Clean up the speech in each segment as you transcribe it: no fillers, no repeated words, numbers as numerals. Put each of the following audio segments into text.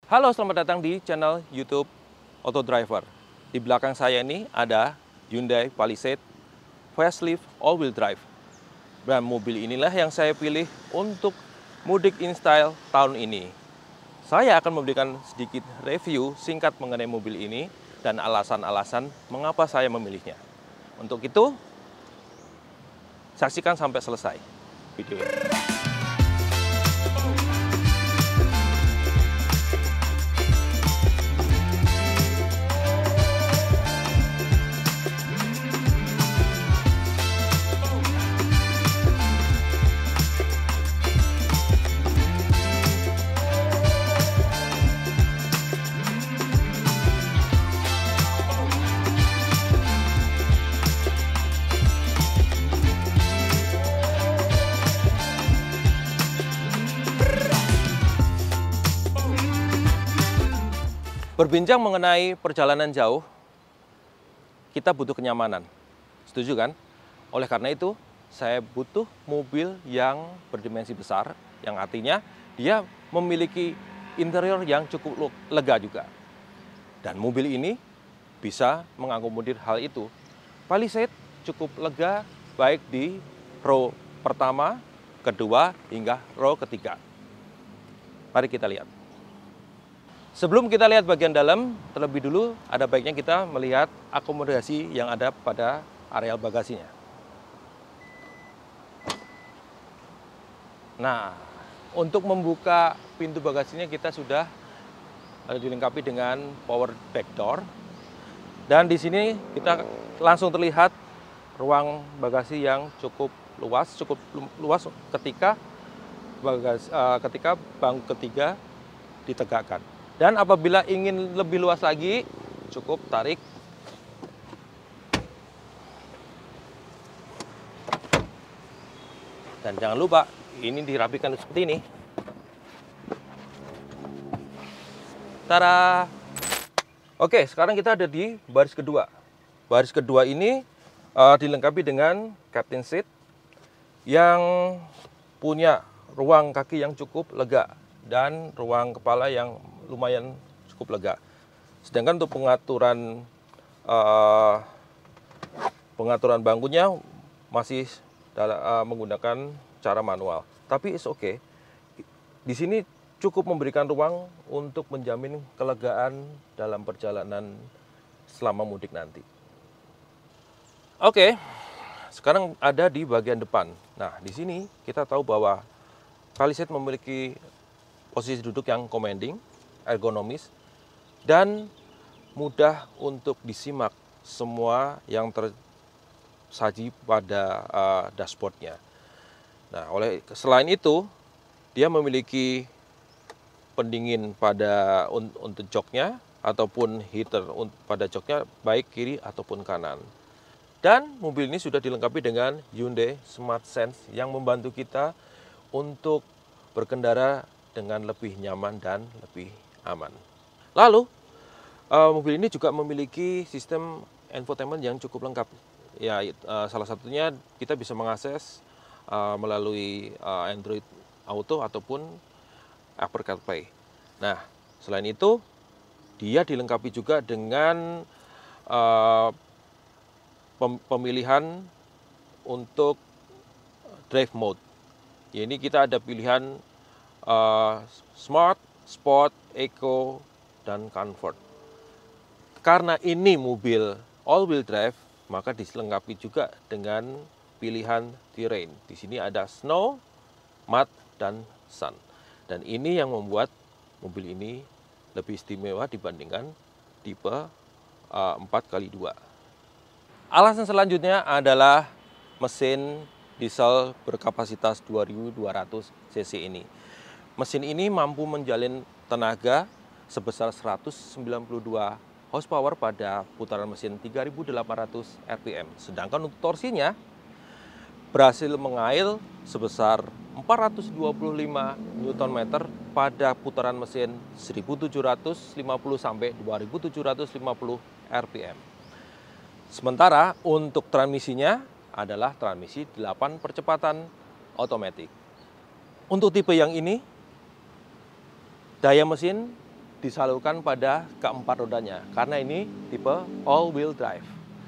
Halo, selamat datang di channel YouTube Auto Driver. Di belakang saya ini ada Hyundai Palisade facelift all-wheel drive. Dan mobil inilah yang saya pilih untuk mudik in style tahun ini. Saya akan memberikan sedikit review singkat mengenai mobil ini dan alasan-alasan mengapa saya memilihnya. Untuk itu, saksikan sampai selesai video ini. Berbincang mengenai perjalanan jauh, kita butuh kenyamanan. Setuju kan? Oleh karena itu, saya butuh mobil yang berdimensi besar, yang artinya dia memiliki interior yang cukup lega juga. Dan mobil ini bisa mengakomodir hal itu. Palisade cukup lega baik di row pertama, kedua, hingga row ketiga. Mari kita lihat. Sebelum kita lihat bagian dalam, terlebih dulu ada baiknya kita melihat akomodasi yang ada pada areal bagasinya. Nah, untuk membuka pintu bagasinya kita sudah dilengkapi dengan power back door. Dan di sini kita langsung terlihat ruang bagasi yang cukup luas ketika bangku ketiga ditegakkan. Dan apabila ingin lebih luas lagi, cukup tarik. Dan jangan lupa, ini dirapikan seperti ini. Tada! Oke, sekarang kita ada di baris kedua. Baris kedua ini dilengkapi dengan captain seat yang punya ruang kaki yang cukup lega dan ruang kepala yang lumayan cukup lega. Sedangkan untuk pengaturan bangkunya masih menggunakan cara manual. Tapi it's okay. Di sini cukup memberikan ruang untuk menjamin kelegaan dalam perjalanan selama mudik nanti. Oke, sekarang ada di bagian depan. Nah, di sini kita tahu bahwa Palisade memiliki posisi duduk yang commanding, ergonomis, dan mudah untuk disimak semua yang tersaji pada dashboardnya. Nah, selain itu, dia memiliki pendingin untuk joknya ataupun heater pada joknya baik kiri ataupun kanan. Dan mobil ini sudah dilengkapi dengan Hyundai Smart Sense yang membantu kita untuk berkendara dengan lebih nyaman dan lebih aman. Lalu, mobil ini juga memiliki sistem infotainment yang cukup lengkap. Ya, salah satunya kita bisa mengakses melalui Android Auto ataupun Apple CarPlay. Nah, selain itu, dia dilengkapi juga dengan pemilihan untuk drive mode. Ya, ini kita ada pilihan Smart, Sport, Eco, dan Comfort. Karena ini mobil all-wheel drive, maka dilengkapi juga dengan pilihan terrain. Di sini ada Snow, Mud, dan Sun. Dan ini yang membuat mobil ini lebih istimewa dibandingkan tipe 4x2. Alasan selanjutnya adalah mesin diesel berkapasitas 2200 cc ini. Mesin ini mampu menjalin tenaga sebesar 192 horsepower pada putaran mesin 3.800 rpm. Sedangkan untuk torsinya berhasil mengail sebesar 425 Nm pada putaran mesin 1.750 sampai 2.750 rpm. Sementara untuk transmisinya adalah transmisi 8 percepatan otomatis. Untuk tipe yang ini, daya mesin disalurkan pada keempat rodanya, karena ini tipe all-wheel drive.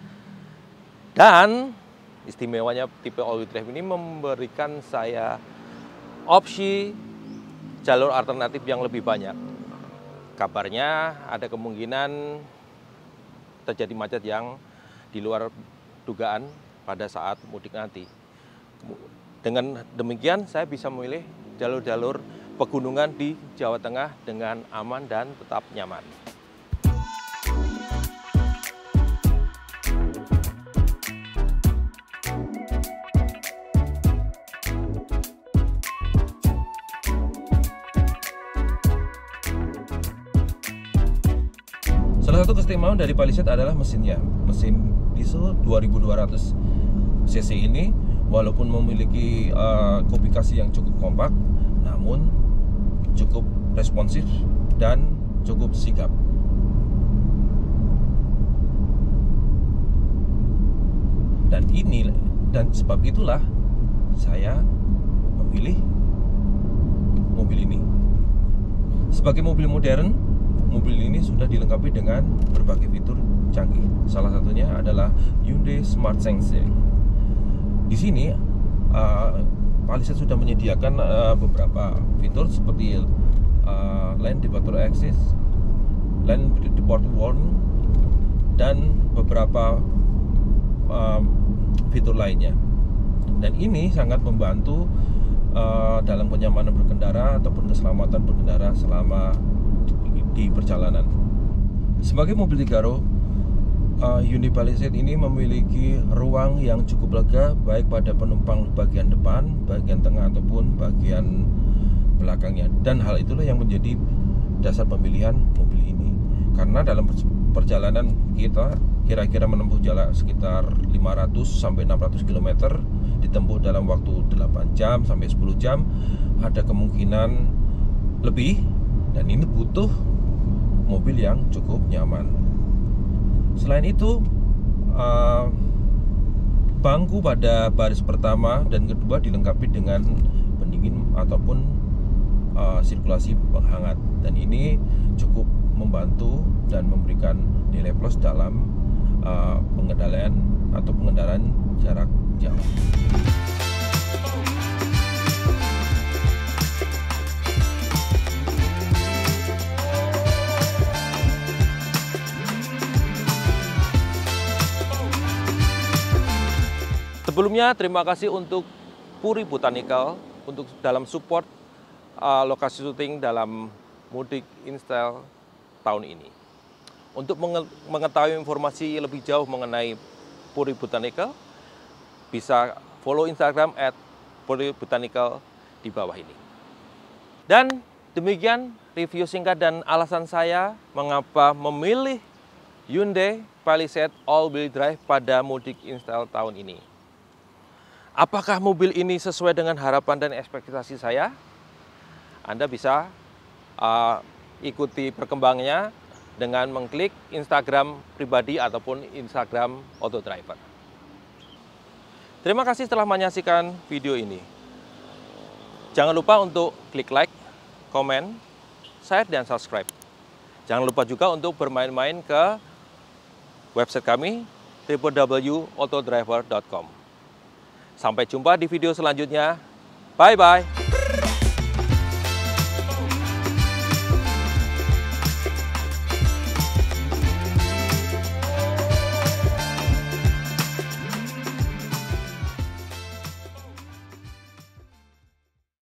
Dan istimewanya tipe all-wheel drive ini memberikan saya opsi jalur alternatif yang lebih banyak. Kabarnya ada kemungkinan terjadi macet yang di luar dugaan pada saat mudik nanti. Dengan demikian saya bisa memilih jalur-jalur pegunungan di Jawa Tengah dengan aman dan tetap nyaman. Salah satu keistimewaan dari Palisade adalah mesinnya. Mesin diesel 2200 cc ini walaupun memiliki kubikasi yang cukup kompak, namun cukup responsif dan cukup sigap. Dan sebab itulah saya memilih mobil ini. Sebagai mobil modern, mobil ini sudah dilengkapi dengan berbagai fitur canggih. Salah satunya adalah Hyundai Smart Sensing. Di sini Palisade sudah menyediakan beberapa fitur seperti lane departure assist, lane departure warning, dan beberapa fitur lainnya. Dan ini sangat membantu dalam kenyamanan berkendara ataupun keselamatan berkendara selama di perjalanan. Sebagai mobil 3 row, Hyundai Palisade ini memiliki ruang yang cukup lega baik pada penumpang bagian depan, bagian tengah ataupun bagian belakangnya. Dan hal itulah yang menjadi dasar pemilihan mobil ini. Karena dalam perjalanan kita kira-kira menempuh jarak sekitar 500 sampai 600 km ditempuh dalam waktu 8 jam sampai 10 jam, ada kemungkinan lebih, dan ini butuh mobil yang cukup nyaman. Selain itu, bangku pada baris pertama dan kedua dilengkapi dengan pendingin ataupun sirkulasi penghangat, dan ini cukup membantu dan memberikan nilai plus dalam pengendalian atau pengendaraan jarak jauh. Sebelumnya terima kasih untuk Puri Botanical untuk dalam support lokasi syuting dalam Mudik InStyle tahun ini. Untuk mengetahui informasi lebih jauh mengenai Puri Botanical, bisa follow Instagram @puribotanical di bawah ini. Dan demikian review singkat dan alasan saya mengapa memilih Hyundai Palisade All-Wheel Drive pada Mudik InStyle tahun ini. Apakah mobil ini sesuai dengan harapan dan ekspektasi saya? Anda bisa ikuti perkembangannya dengan mengklik Instagram pribadi ataupun Instagram Autodriver. Terima kasih telah menyaksikan video ini. Jangan lupa untuk klik like, komen, share, dan subscribe. Jangan lupa juga untuk bermain-main ke website kami www.autodriver.com. Sampai jumpa di video selanjutnya. Bye-bye.